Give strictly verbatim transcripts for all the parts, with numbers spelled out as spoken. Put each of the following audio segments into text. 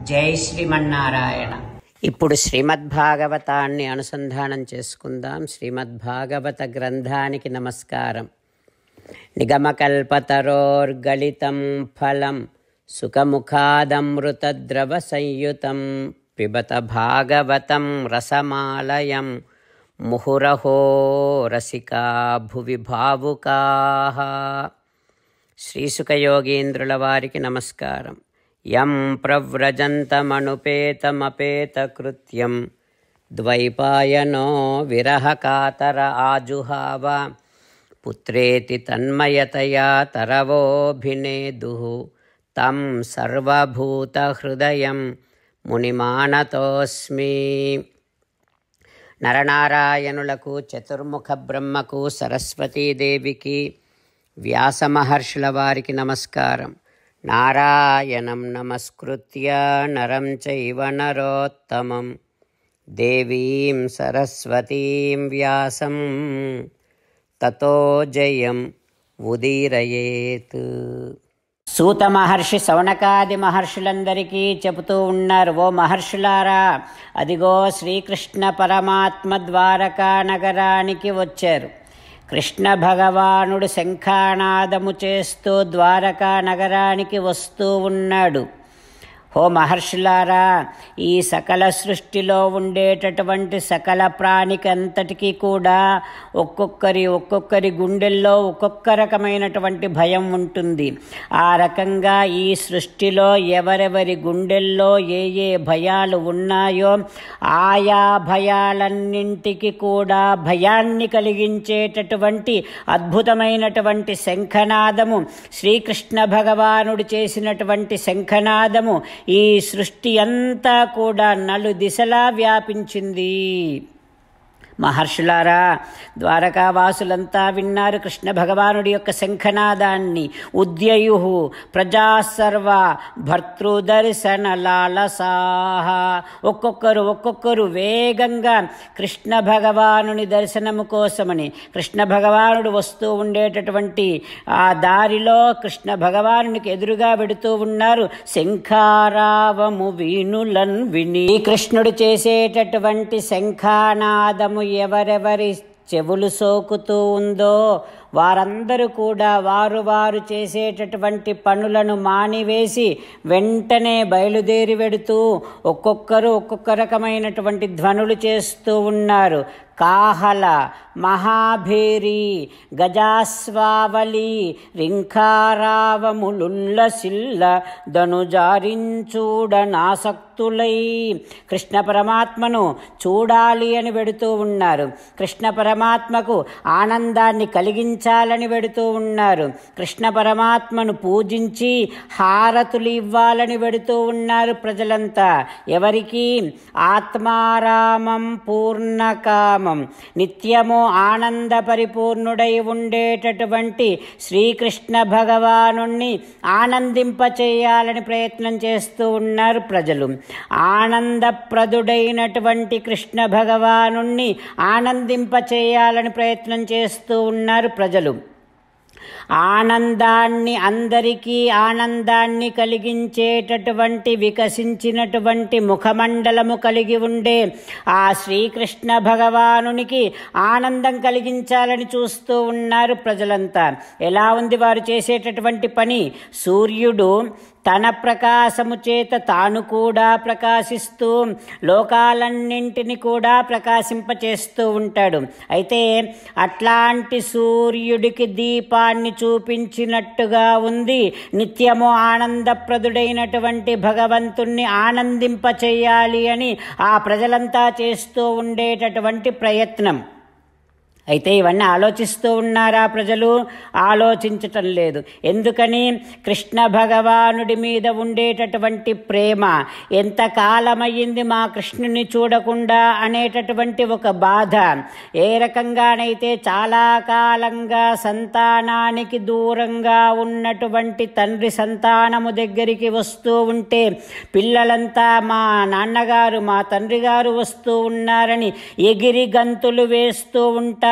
జై శ్రీమన్నారాయణ. ఇప్పుడు శ్రీమద్భాగవతాన్ని అనుసంధానం చేసుకుందాం. శ్రీమద్భాగవత గ్రంథానికి నమస్కారం. నిగమకల్పతరోర్గళితం ఫలం సుఖముఖాదమృతద్రవ సంయుతం పిబత భాగవతం రసమాలయం ముహురహో రసికా భువి భావుకాః. శ్రీసుఖయోగీంద్రుల వారికి నమస్కారం. యం ప్రవ్రజంతమనుపేతమపేతకృత్యం ద్వైపాయనో విరహకాతర ఆజుహావ పుత్రేతి తన్మయతయా తరవోభినేదుః తం సర్వభూతహృదయం మునిమానతోస్మి. నరనారాయణులకు, చతుర్ముఖ బ్రహ్మకు, సరస్వతీదేవికి, వ్యాసమహర్షుల వారికి నమస్కారం. నారాయణం నమస్కృత్య నరం చైవ నరోత్తమం దేవీం సరస్వతీం వ్యాసం తతో జయం ఉదీరయేత్. సూత మహర్షి శౌనకాది మహర్షులందరికీ చెబుతూ ఉన్నారు, ఓ మహర్షులారా, అదిగో శ్రీకృష్ణ పరమాత్మ ద్వారకా నగరానికి వచ్చారు. కృష్ణ భగవానుడు శంఖానాదము చేస్తూ ద్వారకా నగరానికి వస్తూ ఉన్నాడు. ఓ మహర్షులారా, ఈ సకల సృష్టిలో ఉండేటటువంటి సకల ప్రాణికంతటికీ కూడా ఒక్కొక్కరి ఒక్కొక్కరి గుండెల్లో ఒక్కొక్క రకమైనటువంటి భయం ఉంటుంది. ఆ రకంగా ఈ సృష్టిలో ఎవరెవరి గుండెల్లో ఏ ఏ భయాలు ఉన్నాయో ఆయా భయాలన్నింటికి కూడా భయాన్ని కలిగించేటటువంటి అద్భుతమైనటువంటి శంఖనాదము, శ్రీకృష్ణ భగవానుడు చేసినటువంటి శంఖనాదము ఈ సృష్టి అంతా కూడా నలు దిశలా వ్యాపించింది. మహర్షులారా, ద్వారకావాసులంతా విన్నారు కృష్ణ భగవానుడి యొక్క శంఖనాదాన్ని. ఉద్యయుః ప్రజాసర్వ భర్తృదర్శన లాలసాః. ఒక్కొక్కరు ఒక్కొక్కరు వేగంగా కృష్ణ భగవానుని దర్శనము కోసమని, కృష్ణ భగవానుడు వస్తూ ఉండేటటువంటి ఆ దారిలో కృష్ణ భగవానునికి ఎదురుగా వెడుతూ ఉన్నారు. శంఖారావము వీణులన్ విని కృష్ణుడు చేసేటటువంటి శంఖానాదము ఎవరెవరి చెవులు సోకుతూ ఉందో వారందరూ కూడా వారు వారు చేసేటటువంటి పనులను మానివేసి వెంటనే బయలుదేరి వెడుతూ ఒక్కొక్కరు ఒక్కొక్క రకమైనటువంటి ధ్వనులు చేస్తూ ఉన్నారు. కాహల, మహాభేరి, గజాస్వావలి, రింఖారావములుల్లసిల్ల ధనుజారించూడనాసక్తులై కృష్ణ పరమాత్మను చూడాలి అని వెడుతూ ఉన్నారు. కృష్ణ పరమాత్మకు ఆనందాన్ని కలిగించాలని వెడుతూ ఉన్నారు. కృష్ణ పరమాత్మను పూజించి హారతులు ఇవ్వాలని వెడుతూ ఉన్నారు ప్రజలంతా. ఎవరికి? ఆత్మారామం పూర్ణకామం, నిత్యము ఆనంద పరిపూర్ణుడై ఉండేటటువంటి శ్రీకృష్ణ భగవానుణ్ణి ఆనందింపచేయాలని ప్రయత్నం చేస్తూ ఉన్నారు ప్రజలు. ఆనందప్రదుడైనటువంటి కృష్ణ భగవానుణ్ణి ఆనందింపచేయాలని ప్రయత్నం చేస్తూ ఉన్నారు ప్రజలు. ఆనందాన్ని, అందరికీ ఆనందాన్ని కలిగించేటటువంటి వికసించినటువంటి ముఖమండలము కలిగి ఉండే ఆ శ్రీకృష్ణ భగవానునికి ఆనందం కలిగించాలని చూస్తూ ఉన్నారు ప్రజలంతా. ఎలా ఉంది వారు చేసేటటువంటి పని? సూర్యుడు తన ప్రకాశము చేత తాను కూడా ప్రకాశిస్తూ లోకాలన్నింటినీ కూడా ప్రకాశింపచేస్తూ ఉంటాడు. అయితే అట్లాంటి సూర్యుడికి దీపాన్ని చూపించినట్టుగా ఉంది నిత్యము ఆనందప్రదుడైనటువంటి భగవంతుణ్ణి ఆనందింపచేయాలి అని ఆ ప్రజలంతా చేస్తూ ఉండేటటువంటి ప్రయత్నం. అయితే ఇవన్నీ ఆలోచిస్తూ ఉన్నారా ప్రజలు? ఆలోచించటం లేదు. ఎందుకని? కృష్ణ భగవానుడి మీద ఉండేటటువంటి ప్రేమ, ఎంతకాలమయ్యింది మా కృష్ణుని చూడకుండా అనేటటువంటి ఒక బాధ. ఏ రకంగానైతే చాలా కాలంగా సంతానానికి దూరంగా ఉన్నటువంటి తండ్రి సంతానము దగ్గరికి వస్తూ ఉంటే పిల్లలంతా మా నాన్నగారు, మా తండ్రి గారు వస్తూ ఉన్నారని ఎగిరి గంతులు వేస్తూ ఉంటారు.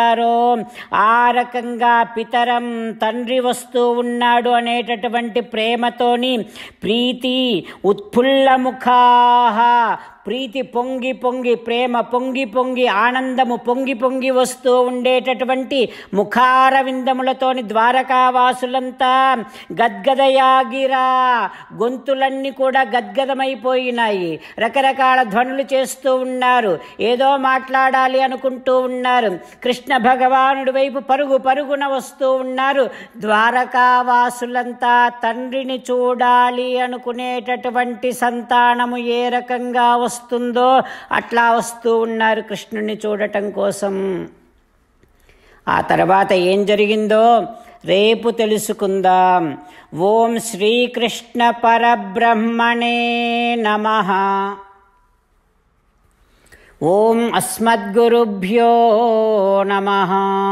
ఉంటారో ఆ రకంగా పితరం తండ్రి వస్తూ ఉన్నాడు అనేటటువంటి ప్రేమతోని ప్రీతి ఉత్ఫుల్లముఖాః, ప్రీతి పొంగి పొంగి, ప్రేమ పొంగి పొంగి, ఆనందము పొంగి పొంగి వస్తూ ఉండేటటువంటి ముఖారవిందములతోని ద్వారకావాసులంతా గద్గదయాగిరా, గొంతులన్నీ కూడా గద్గదమైపోయినాయి. రకరకాల ధ్వనులు చేస్తూ ఉన్నారు, ఏదో మాట్లాడాలి అనుకుంటూ ఉన్నారు. కృష్ణ భగవానుడి వైపు పరుగు పరుగున వస్తూ ఉన్నారు. ద్వారకావాసులంతా తండ్రిని చూడాలి అనుకునేటటువంటి సంతానము ఏ రకంగా వస్తుందో అట్లా వస్తూ ఉన్నారు కృష్ణుని చూడటం కోసం. ఆ తర్వాత ఏం జరిగిందో రేపు తెలుసుకుందాం. ఓం శ్రీకృష్ణ పరబ్రహ్మణే నమః. ఓం అస్మద్గురుభ్యో నమః.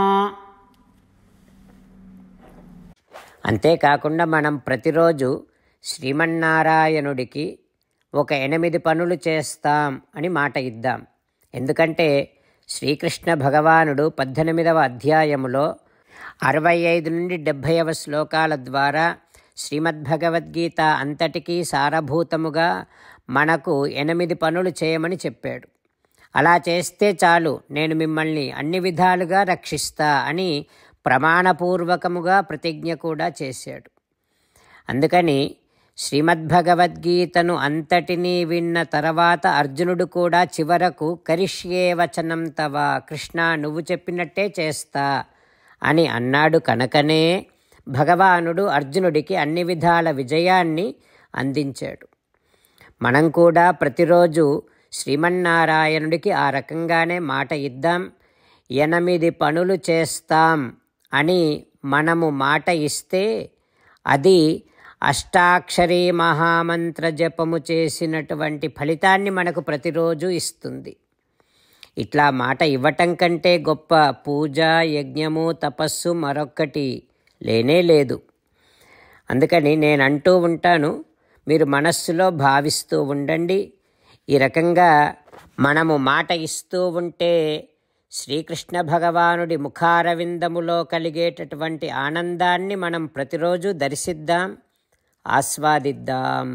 అంతేకాకుండా మనం ప్రతిరోజు శ్రీమన్నారాయణుడికి ఒక ఎనిమిది పనులు చేస్తాం అని మాట ఇద్దాం. ఎందుకంటే శ్రీకృష్ణ భగవానుడు పద్దెనిమిదవ అధ్యాయములో అరవై ఐదు నుండి డెబ్భైవ శ్లోకాల ద్వారా శ్రీమద్భగవద్గీత అంతటికీ సారభూతముగా మనకు ఎనిమిది పనులు చేయమని చెప్పాడు. అలా చేస్తే చాలు, నేను మిమ్మల్ని అన్ని విధాలుగా రక్షిస్తా అని ప్రమాణపూర్వకముగా ప్రతిజ్ఞ కూడా చేశాడు. అందుకని శ్రీమద్భగవద్గీతను అంతటినీ విన్న తర్వాత అర్జునుడు కూడా చివరకు కరిష్యే వచనం తవ, కృష్ణ నువ్వు చెప్పినట్టే చేస్తా అని అన్నాడు. కనుకనే భగవానుడు అర్జునుడికి అన్ని విధాల విజయాన్ని అందించాడు. మనం కూడా ప్రతిరోజు శ్రీమన్నారాయణుడికి ఆ రకంగానే మాట ఇద్దాం. ఎనిమిది పనులు చేస్తాం అని మనము మాట ఇస్తే అది అష్టాక్షరీ మహామంత్ర జపము చేసినటువంటి ఫలితాన్ని మనకు ప్రతిరోజు ఇస్తుంది. ఇట్లా మాట ఇవ్వటం కంటే గొప్ప పూజ, యజ్ఞము, తపస్సు మరొక్కటి లేనే లేదు. అందుకని నేను అంటూ ఉంటాను, మీరు మనస్సులో భావిస్తూ ఉండండి. ఈ రకంగా మనము మాట ఇస్తూ ఉంటే శ్రీకృష్ణ భగవానుడి ముఖారవిందములో కలిగేటటువంటి ఆనందాన్ని మనం ప్రతిరోజు దర్శిద్దాం, ఆస్వాదిద్దాం.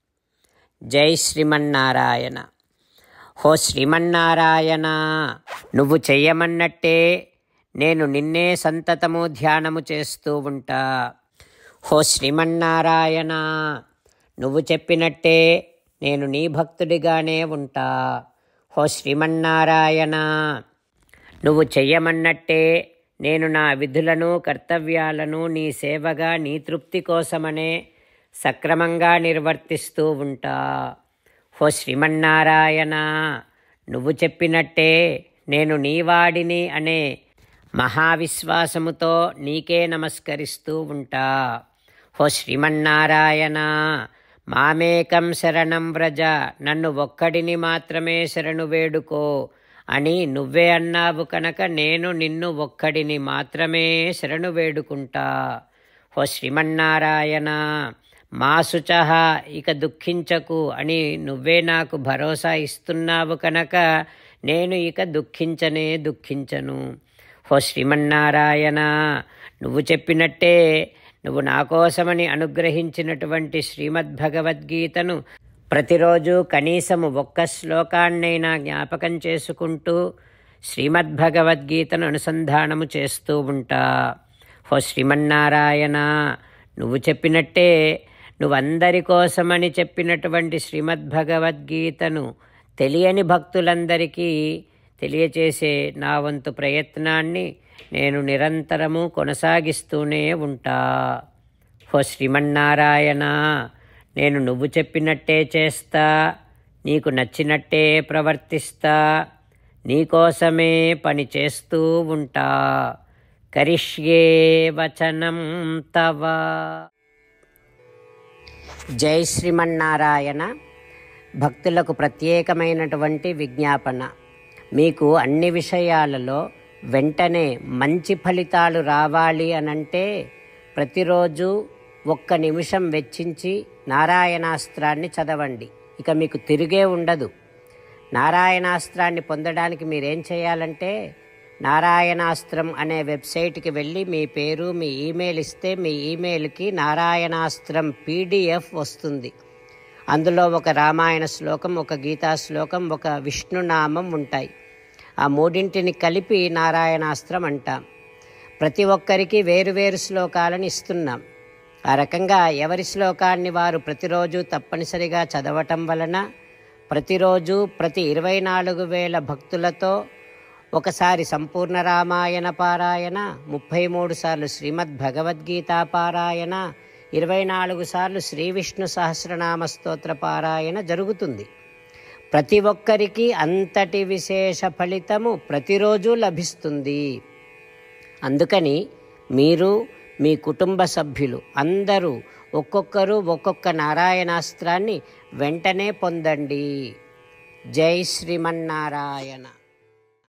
జై శ్రీమన్నారాయణ. హో శ్రీమన్నారాయణ, నువ్వు చెయ్యమన్నట్టే నేను నిన్నే సంతతము ధ్యానము చేస్తూ ఉంటా. హో శ్రీమన్నారాయణ, నువ్వు చెప్పినట్టే నేను నీ భక్తుడిగానే ఉంటా. హో శ్రీమన్నారాయణ, నువ్వు చెయ్యమన్నట్టే నేను నా విధులను కర్తవ్యాలను నీ సేవగా నీ తృప్తి కోసమనే సక్రమంగా నిర్వర్తిస్తూ ఉంటా. హో శ్రీమన్నారాయణ, నువ్వు చెప్పినట్టే నేను నీవాడిని అనే మహావిశ్వాసముతో నీకే నమస్కరిస్తూ ఉంటా. హో శ్రీమన్నారాయణ, మామేకం శరణం వ్రజ, నన్ను ఒక్కడిని మాత్రమే శరణు వేడుకో అని నువ్వే అన్నావు కనుక నేను నిన్ను ఒక్కడిని మాత్రమే శరణు వేడుకుంటా. హో శ్రీమన్నారాయణ, మా శుచః ఇక దుఃఖించకు అని నువ్వే నాకు భరోసా ఇస్తున్నావు కనుక నేను ఇక దుఃఖించనే దుఃఖించను. హో శ్రీమన్నారాయణ, నువ్వు చెప్పినట్టే నువ్వు నా కోసమని అనుగ్రహించినటువంటి శ్రీమద్భగవద్గీతను ప్రతిరోజు కనీసము ఒక్క శ్లోకాన్నైనా జ్ఞాపకం చేసుకుంటూ శ్రీమద్భగవద్గీతను అనుసంధానము చేస్తూ ఉంటా. హో శ్రీమన్నారాయణ, నువ్వు చెప్పినట్టే నువ్వందరి కోసమని చెప్పినటువంటి శ్రీమద్భగవద్గీతను తెలియని భక్తులందరికీ తెలియచేసే నా వంతు ప్రయత్నాన్ని నేను నిరంతరము కొనసాగిస్తూనే ఉంటా. హో శ్రీమన్నారాయణ, నేను నువ్వు చెప్పినట్టే చేస్తా, నీకు నచ్చినట్టే ప్రవర్తిస్తా, నీకోసమే పని చేస్తూ ఉంటా. కరిష్యే వచనం తవ. జై శ్రీమన్నారాయణ. భక్తులకు ప్రత్యేకమైనటువంటి విజ్ఞాపన. మీకు అన్ని విషయాలలో వెంటనే మంచి ఫలితాలు రావాలి అనంటే ప్రతిరోజు ఒక్క నిమిషం వెచ్చించి నారాయణాస్త్రాన్ని చదవండి. ఇక మీకు తిరిగే ఉండదు. నారాయణాస్త్రాన్ని పొందడానికి మీరేం చేయాలంటే నారాయణాస్త్రం అనే వెబ్సైట్కి వెళ్ళి మీ పేరు మీ ఈమెయిల్ ఇస్తే మీ ఈమెయిల్కి నారాయణాస్త్రం పీడిఎఫ్ వస్తుంది. అందులో ఒక రామాయణ శ్లోకం, ఒక గీతా శ్లోకం, ఒక విష్ణునామం ఉంటాయి. ఆ మూడింటిని కలిపి నారాయణాస్త్రం అంటాం. ప్రతి ఒక్కరికి వేరువేరు శ్లోకాలను ఇస్తున్నాం. ఆ రకంగా ఎవరి శ్లోకాన్ని వారు ప్రతిరోజు తప్పనిసరిగా చదవటం వలన ప్రతిరోజు ప్రతి ఇరవై నాలుగు వేల భక్తులతో ఒకసారి సంపూర్ణ రామాయణ పారాయణ, ముప్పై మూడు సార్లు శ్రీమద్ భగవద్గీత పారాయణ, ఇరవై నాలుగు సార్లు శ్రీ విష్ణు సహస్రనామ స్తోత్ర పారాయణ జరుగుతుంది. ప్రతి ఒక్కరికి అంతటి విశేష ఫలితము ప్రతిరోజు లభిస్తుంది. అందుకని మీరు మీ కుటుంబ సభ్యులు అందరూ ఒక్కొక్కరు ఒక్కొక్క నారాయణాస్త్రాన్ని వెంటనే పొందండి. జై శ్రీమన్నారాయణ.